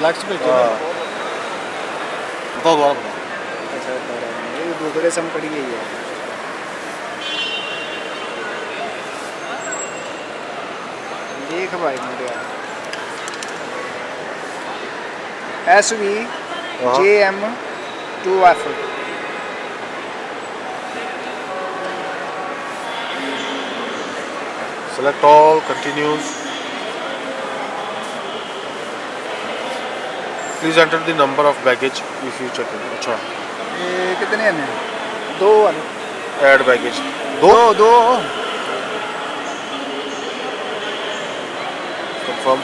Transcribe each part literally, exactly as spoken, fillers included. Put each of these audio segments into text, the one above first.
Last पे बताओ दोबारा बताओ। अच्छा ये दूसरे सम पड़ी गई है। देख भाई मुझे S V J M two F Select all, continues. Please enter the number of baggage if you check in. अच्छा ये कितने हैं? दो वाले add baggage दो दो confirm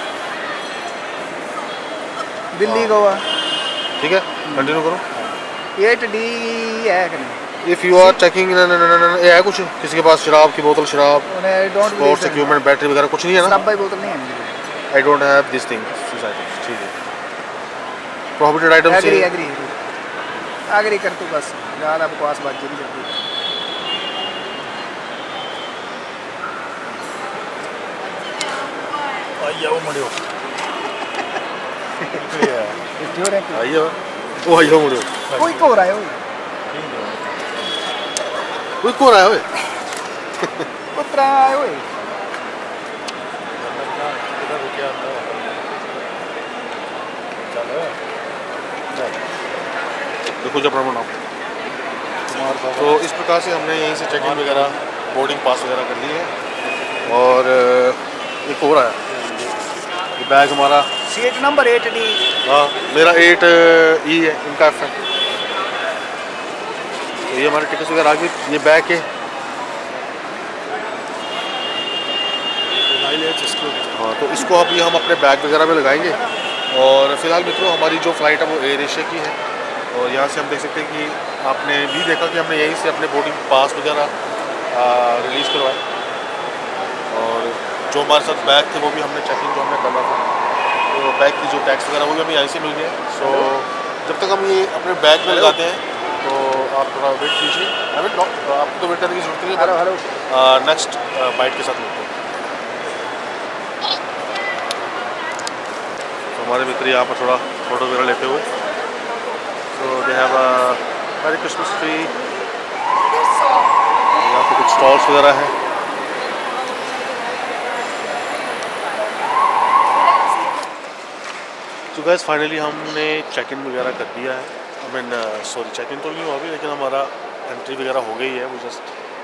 दिल्ली गोवा ठीक है कंटिन्यू करो। एट डी है कि नहीं? If you are checking in ये है कुछ किसी के पास शराब की बोतल शराब स्पोर्ट्स इक्विपमेंट बैटरी वगैरह कुछ नहीं है ना? शराब की बोतल नहीं है। I don't have this thing ठीक है। Prohibited items agree agree agree कर तू बस ज़्यादा बकवास बात नहीं करती। आइए वो मड़ियो जो रे आइए वो आइए मड़ियो कोई को रहा है वो कोई को रहा है ओए उतरा है ओए देखो जब बनाओ। तो इस प्रकार से हमने यहीं से चेक इन वगैरह बोर्डिंग पास वगैरह कर ली है। और एक हो रहा है ये बैग हमारा सीट नंबर एट डी। हाँ मेरा एट ई है इनका एफ है। तो ये हमारे टिकट्स वगैरह आ गई। ये बैग है हाँ तो इसको अभी हम अपने बैग वगैरह में लगाएंगे। और फिलहाल मित्रों हमारी जो फ़्लाइट है वो एयर एशिया की है। और यहाँ से हम देख सकते हैं कि आपने भी देखा कि हमने यहीं से अपने बोर्डिंग पास वगैरह रिलीज़ करवाए। और जो हमारे साथ बैग थे वो भी हमने चेकिंग जो हमने करना था तो बैग की जो टैक्स वगैरह वो भी हमें यहीं से मिल गया। सो जब तक हम ये अपने बैग में लगाते हैं तो आप थोड़ा वेट कीजिए। आई मीन आपको तो वेट करने की जरूरत नहीं है। हेलो हेलो नेक्स्ट बाइट के साथ मिलते हैं। तो हमारे मित्र यहाँ पर थोड़ा फोटो वगैरह लेते हुए so they have a very Christmas tree. यहाँ पे कुछ स्टॉल्स वगैरह हैं। तो गाइस फाइनली हमने चेक इन वगैरह कर दिया है। I mean sorry check in तो नहीं हुआ अभी लेकिन हमारा एंट्री वगैरह हो गई है। वो जस्ट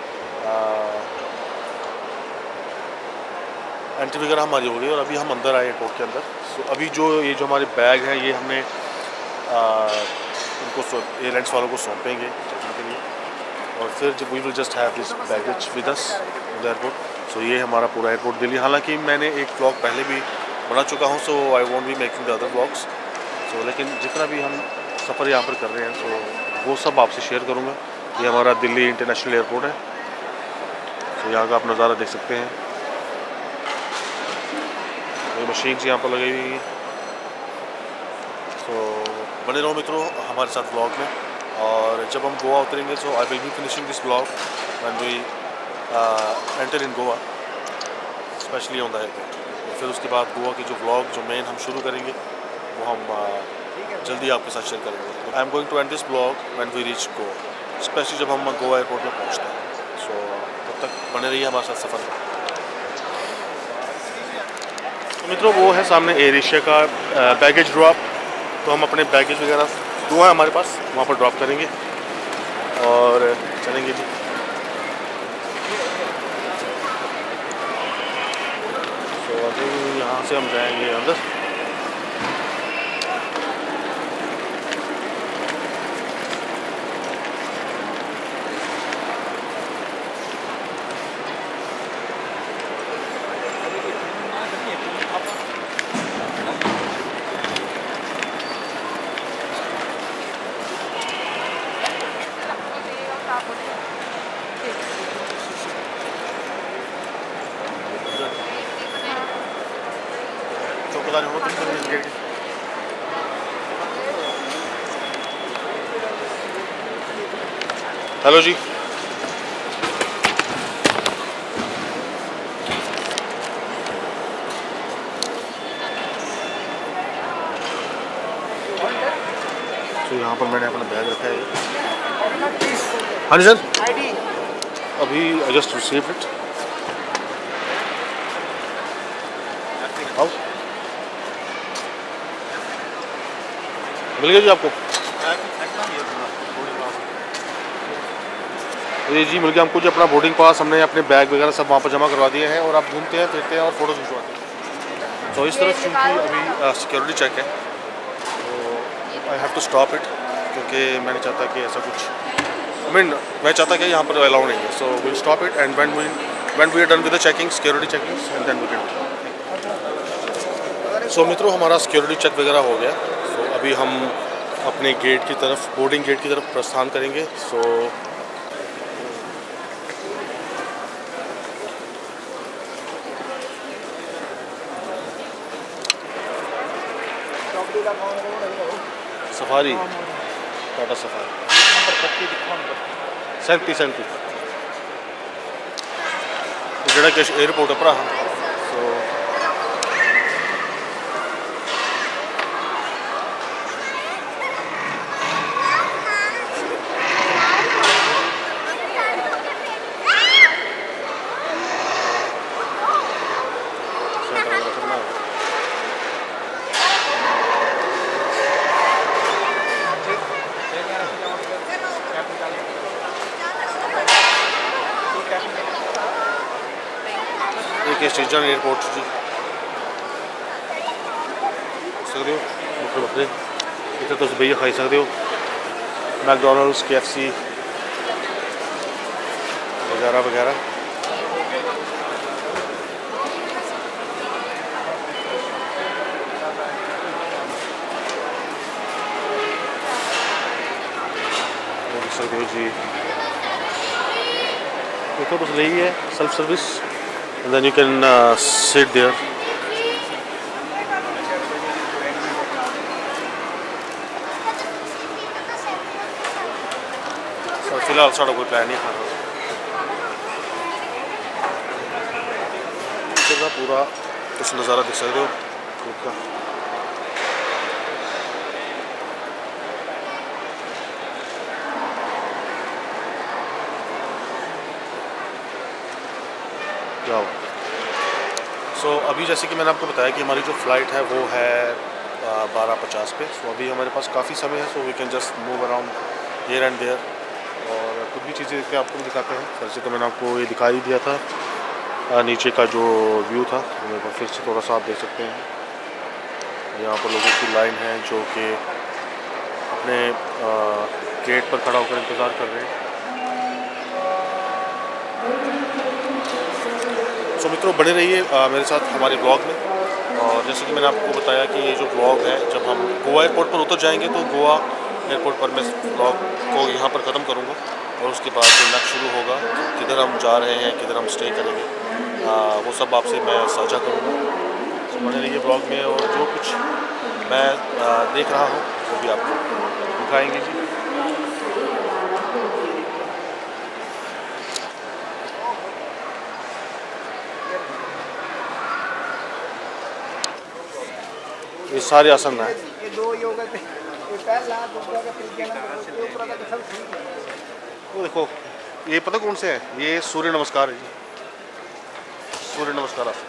एंट्री वगैरह हमारी हो गई और अभी हम अंदर आए एयरपोर्ट के अंदर। सो अभी जो ये जो हमारे बैग है ये हमने आ, उनको एयरलाइंस वालों को सौंपेंगे चेकिंग के लिए। और फिर जब we will just have this baggage with us in the airport. So ये हमारा पूरा एयरपोर्ट दिल्ली। हालांकि मैंने एक व्लॉग पहले भी बना चुका हूँ so I won't be making the other vlogs. So लेकिन जितना भी हम सफ़र यहाँ पर कर रहे हैं सो वो सब आपसे शेयर करूँगा। ये हमारा दिल्ली इंटरनेशनल एयरपोर्ट है। सो यहाँ का आप नज़ारा देख सकते हैं। ये मशीन्स यहाँ पर लगी हुई हैं। सो बने रहो मित्रों हमारे साथ व्लॉग में। और जब हम गोवा उतरेंगे so I will be finishing this vlog when we enter in Goa specially on the airport. फिर उसके बाद गोवा की जो व्लॉग जो मेन हम शुरू करेंगे वो हम uh, जल्दी आपके साथ शेयर करेंगे। I am going to end this vlog when we reach Goa specially जब हम गोवा एयरपोर्ट में पहुँचते हैं। सो तब तक बने रहिए हमारे साथ सफ़र में। तो मित्रों वो है सामने एयर एशिया का बैगेज ड्रॉप। तो हम अपने बैगेज वगैरह दो हैं हमारे पास वहाँ पर ड्रॉप करेंगे और चलेंगे जी। तो अभी यहाँ से हम जाएंगे अंदर। हेलो जी यहाँ पर मैंने अपना बैग रखा है। हाँ जी सर, अभी आई जस्ट रिसीव्ड इट। आओ, मिल गया जी आपको? ये जी मिल गया हमको जी अपना बोर्डिंग पास। हमने अपने बैग वगैरह सब वहाँ पर जमा करवा दिए हैं और आप घूमते हैं फिरते हैं और फोटोज खिंचवाते हैं। तो इस तरफ चूँकि अभी सिक्योरिटी चेक है तो I have to stop it, क्योंकि मैं नहीं चाहता कि ऐसा कुछ, आई मीन मैं चाहता कि यहाँ पर अलाउ नहीं है। So will stop it and when we when we are done with the checking, security checking, and then we can. So मित्रों, हमारा सिक्योरिटी चेक वगैरह हो गया। सो so, अभी हम अपने गेट की तरफ, बोर्डिंग गेट की तरफ प्रस्थान करेंगे। So so, Safari, Tata Safari सैंती सैंती जोड़ा कि एयरपोर्ट है भरा। सो स्टेशन एयरपोर्ट जी सकते हो, बक्खरे बक्खरे इत्थे तुस बेहियै खाई सकते हो। मैकडॉनल्ड्स, के एफ सी वगैरह वगैरह। देख सकते हो जी, देखो बस रही है self service, and then you can uh, sit there. So फिलहाल साढ़ा कोई प्लान नहीं है खाना का। पूरा कुछ नज़ारा देख सकते हो धूप का। जाओ। सो so, अभी जैसे कि मैंने आपको बताया कि हमारी जो फ़्लाइट है वो है बारह पचास पे। सो so, अभी हमारे पास काफ़ी समय है। So we can just move around here and there और कुछ भी चीज़ें के आपको दिखाते हैं। वैसे तो मैंने आपको ये दिखा ही दिया था, आ, नीचे का जो व्यू था मेरे पास, फिर से थोड़ा सा आप देख सकते हैं। यहाँ पर लोगों की लाइन है जो कि अपने आ, गेट पर खड़ा होकर इंतज़ार कर रहे हैं। सो so, मित्रों बने रहिए मेरे साथ हमारे ब्लॉग में। और जैसे कि मैंने आपको बताया कि ये जो ब्लॉग है, जब हम गोवा एयरपोर्ट पर उतर जाएंगे तो गोवा एयरपोर्ट पर मैं ब्लॉग को यहाँ पर ख़त्म करूँगा और उसके बाद जो नेक्स्ट शुरू होगा, किधर हम जा रहे हैं, किधर हम स्टे करेंगे, आ, वो सब आपसे मैं साझा करूँगा। तो बने रहिए ब्लॉग में और जो कुछ मैं आ, देख रहा हूँ वो भी आपको दिखाएँगे जी। ये सारे आसन है। ये दो योगा के एक पहला दूसरा का प्रज्ञानंद के ऊपर का सब ठीक है। वो देखो, ये पता कौन से है? ये सूर्य नमस्कार है जी, सूर्य नमस्कार आसन।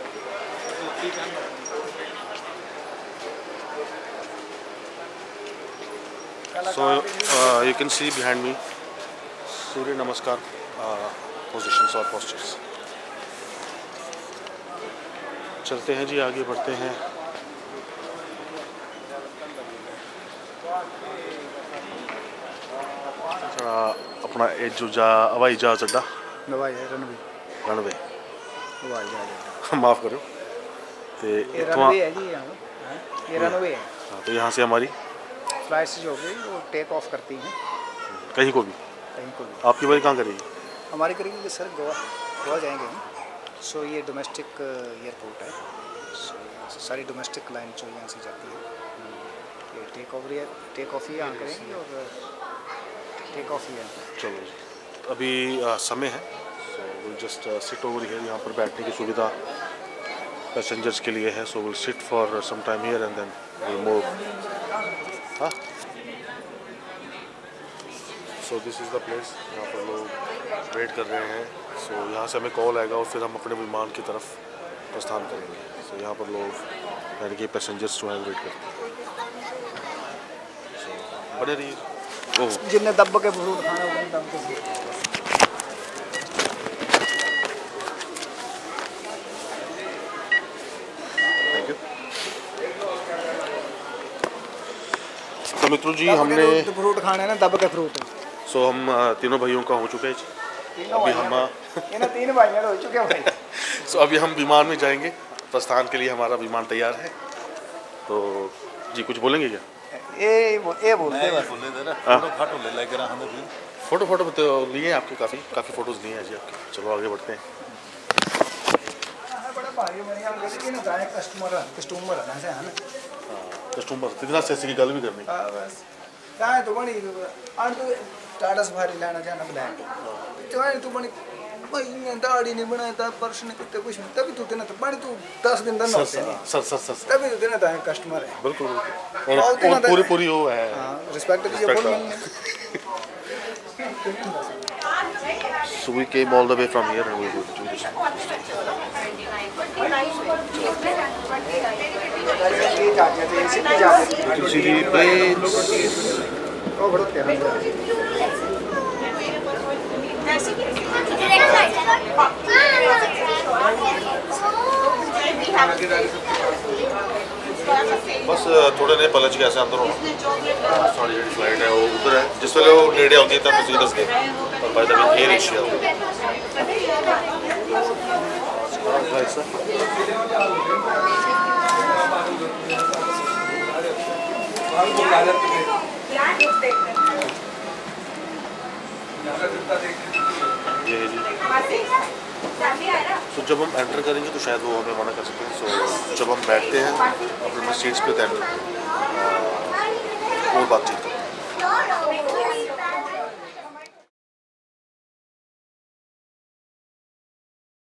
So you can see behind me Surya Namaskar positions और पोस्चर्स। चलते हैं जी, आगे बढ़ते हैं। अपना ये जो जा हवाई जहाज अड्डा हवाई है रनवे रनवे हवाई जहाज माफ़ करो। तो ये रनवे है जी, यहाँ ये रनवे है। हाँ, तो यहाँ से हमारी फ्लाइट्स जो होगी वो टेक ऑफ करती हैं कहीं को भी। कहीं को भी। आपकी बारी कहाँ करेगी? हमारी करेगी सर गोवा, गोवा जाएंगे हम। सो ये डोमेस्टिक एयरपोर्ट है। सो सारी डोमेस्टिक लाइन जो यहाँ से जाती है ये टेक ऑफ टेक ऑफ ही यहाँ करेंगे और टेक ऑफ ही है। चलो जी, अभी आ, समय है। So we'll just sit over here. यहाँ पर बैठने की सुविधा पैसेंजर्स के लिए है। So we'll sit for some time here and then we'll move. हाँ so this is the place, यहाँ पर लोग वेट कर रहे हैं। सो so, यहाँ से हमें कॉल आएगा और फिर हम अपने विमान की तरफ प्रस्थान करेंगे। सो so, यहाँ पर लोग यानी कि पैसेंजर्स जो हैं वेट करते हैं। सो so, बड़े रही ओह जिन्हें दब के फ्रूट खाना उन्हें दब के फ्रूट। Thank you. तो मित्रों जी हमने फ्रूट खाने ना दब के फ्रूट। सो so, हम तीनों भाइयों का हो चुके हैं। अभी हम ये तीन भाइयों हो चुके हैं भाई। सो so, अभी हम विमान में जाएंगे, प्रस्थान के लिए हमारा विमान तैयार है। तो जी कुछ बोलेंगे क्या? ये ये बोलते हैं बोले दे ना फोटो फाटो ले लेकर हमें भी फ़ोटो फोटो तो लिए आपके काफ़ी काफ़ी फ़ोटोज़ लिए हैं जी आपके। चलो आगे बढ़ते हैं। बड़ा भारी बन गया लेकिन ना गाय कस्टमर कस्टमर है ना है ना कस्टमर तिगना से ऐसी गल भी करनी। हां बस गाय तो बनी आन तो टाटा सफारी लेना जाना ब्लैक तो है तू बनी भाई ने दाढ़ी नहीं बनाया था पर्स ने कितने कुछ तभी तू देना तो बड़ी तू दस दिन दा ना सर सर सर सर तभी तो देना था कस्टमर है बिल्कुल और, और पूरी पूरी वो है। हां रिस्पेक्ट भी फुल मिलने। So we came all the way from here and we will do this. ये जाके थे सिटी जाके You see the planes. ओ बड़ा प्यारा बस थोड़े ने पलच के ऐसे अंदर होना। साड़ी जी फ्लाइट है वो उधर है जिस वेले वो नेड़े होती है तब तुम दस के और by the way AirAsia ये है जी। सो so, जब हम एंटर करेंगे तो शायद वो हमें मना कर सकते हैं। सो so, जब हम बैठते हैं अपने सीट्स पे तैर और बातचीत करते हैं।